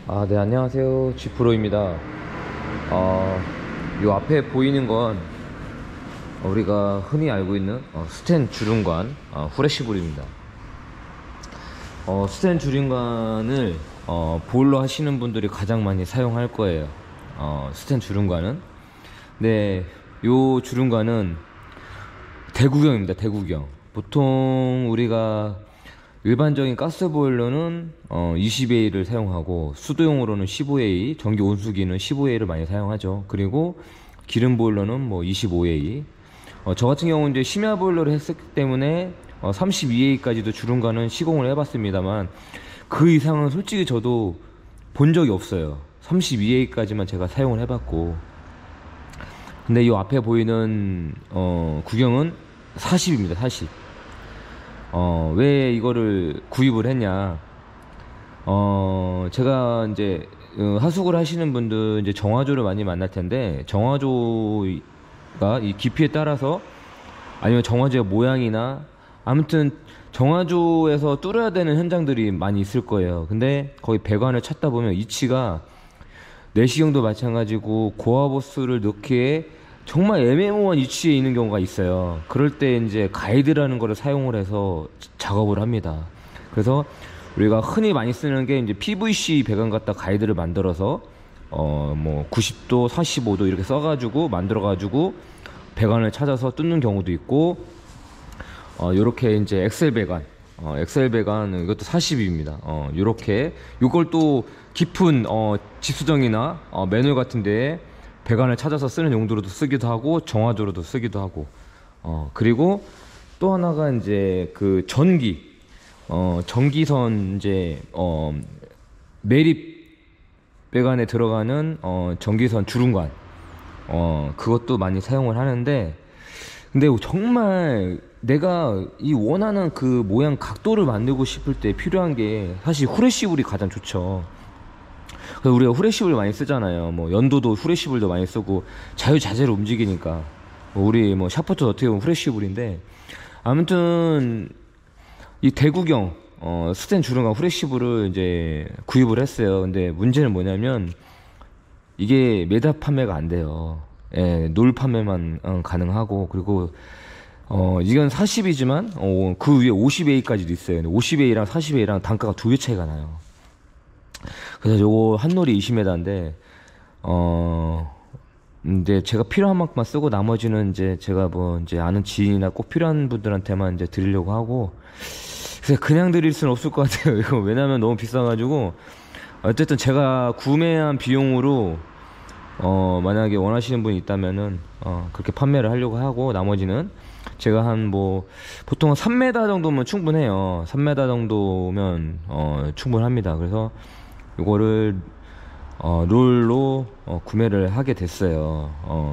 네, 안녕하세요. 지프로입니다. 요 앞에 보이는 건 우리가 흔히 알고 있는 스텐 주름관 후레쉬볼입니다. 스텐 주름관을 보일러 하시는 분들이 가장 많이 사용할 거예요. 스텐 주름관은. 네, 요 주름관은 대구경입니다. 대구경. 보통 우리가 일반적인 가스보일러는 20A를 사용하고, 수도용으로는 15A, 전기 온수기는 15A를 많이 사용하죠. 그리고 기름 보일러는 뭐 25A. 저 같은 경우는 이제 심야 보일러를 했었기 때문에 32A까지도 주름관은 시공을 해봤습니다만, 그 이상은 솔직히 저도 본 적이 없어요. 32A까지만 제가 사용을 해봤고. 근데 이 앞에 보이는 구경은 40입니다. 40. 왜 이거를 구입을 했냐? 제가 이제 하숙을 하시는 분들 이제 정화조를 많이 만날 텐데, 정화조가 이 깊이에 따라서, 아니면 정화조의 모양이나, 아무튼 정화조에서 뚫어야 되는 현장들이 많이 있을 거예요. 근데 거기 배관을 찾다 보면 위치가 내시경도 마찬가지고 고압호스를 넣기에 정말 애매모호한 위치에 있는 경우가 있어요. 그럴 때 이제 가이드라는 거를 사용을 해서 작업을 합니다. 그래서 우리가 흔히 많이 쓰는 게 이제 PVC 배관 갖다 가이드를 만들어서 뭐 90도, 45도 이렇게 써가지고 만들어가지고 배관을 찾아서 뚫는 경우도 있고, 요렇게 이제 엑셀 배관, 엑셀 배관 이것도 40입니다. 요렇게 요걸 또 깊은 집수정이나 매뉴얼 같은 데에 배관을 찾아서 쓰는 용도로도 쓰기도 하고, 정화조로도 쓰기도 하고, 그리고 또 하나가 이제 그 전기선 이제 매립 배관에 들어가는 전기선 주름관, 그것도 많이 사용을 하는데, 근데 정말 내가 이 원하는 그 모양 각도를 만들고 싶을 때 필요한 게 사실 후레쉬볼이 가장 좋죠. 그래서 우리가 후레쉬볼 많이 쓰잖아요. 뭐 연도도 후레쉬볼도 많이 쓰고, 자유자재로 움직이니까. 우리 뭐 샤프트 어떻게 보면 후레쉬볼인데, 아무튼 이 대구경 스텐 주름관 후레쉬볼을 이제 구입을 했어요. 근데 문제는 뭐냐면 이게 매달 판매가 안 돼요. 예, 놀 판매만 가능하고, 그리고 이건 40이지만 그 위에 50A까지도 있어요. 근데 50A랑 40A랑 단가가 2배 차이가 나요. 그래서 요거 한 놀이 20m인데, 이제 제가 필요한 만큼만 쓰고, 나머지는 이제 제가 뭐 이제 아는 지인이나 꼭 필요한 분들한테만 이제 드리려고 하고. 그래서 그냥 드릴 수는 없을 것 같아요. 이거 왜냐면 너무 비싸가지고. 어쨌든 제가 구매한 비용으로 만약에 원하시는 분이 있다면은 그렇게 판매를 하려고 하고, 나머지는 제가 한 뭐 보통 3m 정도면 충분해요. 3m 정도면 충분합니다. 그래서 이거를 롤로 구매를 하게 됐어요.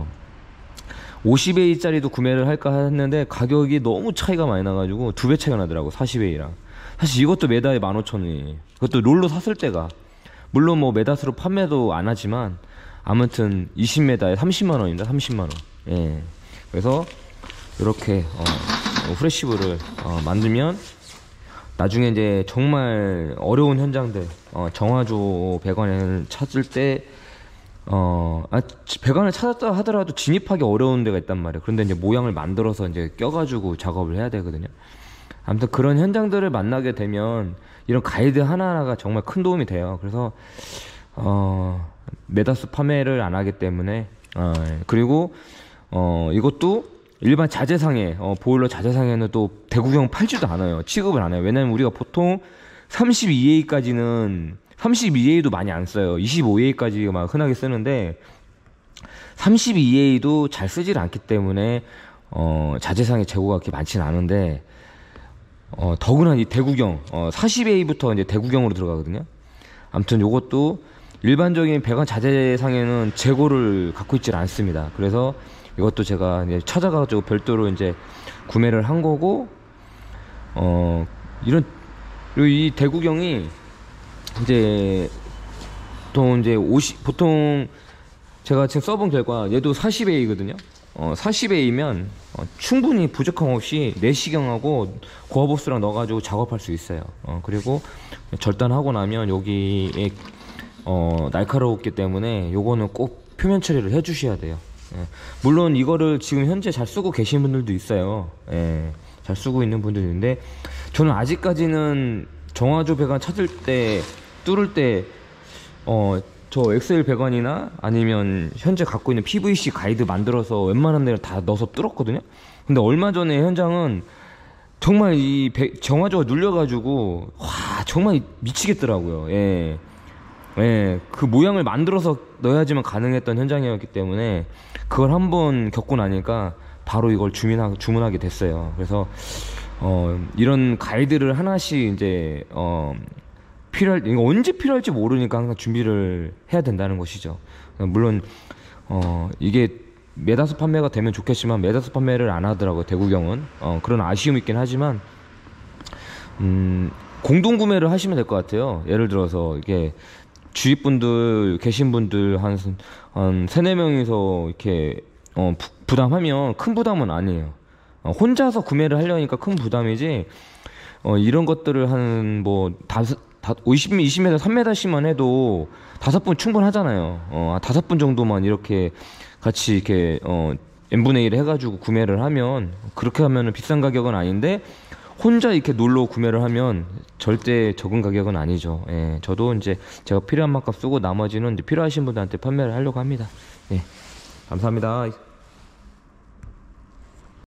50A 짜리도 구매를 할까 했는데 가격이 너무 차이가 많이 나가지고 2배 차이가 나더라고, 40A랑. 사실 이것도 메다에 15,000원이. 그것도 롤로 샀을 때가, 물론 뭐 메다스로 판매도 안 하지만 아무튼 20m에 30만원입니다. 30만원. 예. 그래서 이렇게 후레쉬볼을 만들면 나중에 이제 정말 어려운 현장들, 정화조 배관을 찾을 때, 배관을 찾았다 하더라도 진입하기 어려운 데가 있단 말이에요. 그런데 이제 모양을 만들어서 이제 껴가지고 작업을 해야 되거든요. 아무튼 그런 현장들을 만나게 되면 이런 가이드 하나하나가 정말 큰 도움이 돼요. 그래서, 메다스 판매를 안 하기 때문에, 그리고, 이것도 일반 자재상에, 보일러 자재상에는 또 대구경 팔지도 않아요. 취급을 안 해요. 왜냐면 우리가 보통 32A까지는, 32A도 많이 안 써요. 25A까지 막 흔하게 쓰는데, 32A도 잘 쓰질 않기 때문에 자재상의 재고가 그렇게 많지는 않은데, 더구나 이 대구경 40A부터 이제 대구경으로 들어가거든요. 아무튼 요것도 일반적인 배관 자재상에는 재고를 갖고 있질 않습니다. 그래서 이것도 제가 이제 찾아가지고 별도로 이제 구매를 한 거고, 이 대구경이 이제 보통 제가 지금 써본 결과 얘도 40A거든요. 40A면 충분히 부족함 없이 내시경하고 고압호스랑 넣어가지고 작업할 수 있어요. 그리고 절단하고 나면 여기에 날카롭기 때문에 요거는 꼭 표면 처리를 해 주셔야 돼요. 예. 물론 이거를 지금 현재 잘 쓰고 계신 분들도 있어요. 예. 잘 쓰고 있는 분들도 있는데 저는 아직까지는 정화조 배관 찾을 때 뚫을 때 저 엑셀 배관이나 아니면 현재 갖고 있는 PVC 가이드 만들어서 웬만한 데를 다 넣어서 뚫었거든요. 근데 얼마 전에 현장은 정말 이 정화조가 눌려가지고 와 정말 미치겠더라고요. 예. 예, 그 모양을 만들어서 넣어야지만 가능했던 현장이었기 때문에 그걸 한번 겪고 나니까 바로 이걸 주문하게 됐어요. 그래서 이런 가이드를 하나씩 이제 이거 언제 필요할지 모르니까 항상 준비를 해야 된다는 것이죠. 물론 이게 매다수 판매가 되면 좋겠지만 매다수 판매를 안 하더라고요. 대구경은 그런 아쉬움이 있긴 하지만 공동 구매를 하시면 될 것 같아요. 예를 들어서 이게 주위 분들 계신 분들 한 3-4명이서 이렇게 부담하면 큰 부담은 아니에요. 혼자서 구매를 하려니까 큰 부담이지 이런 것들을 한 뭐 20m 3m씩만 해도 5분 충분하잖아요. 5분 정도만 이렇게 같이 이렇게 n분의 1 해가지고 구매를 하면 그렇게 하면은 비싼 가격은 아닌데 혼자 이렇게 놀러 구매를 하면 절대 적은 가격은 아니죠. 예, 저도 이제 제가 필요한 만큼 쓰고 나머지는 이제 필요하신 분들한테 판매를 하려고 합니다. 예, 감사합니다.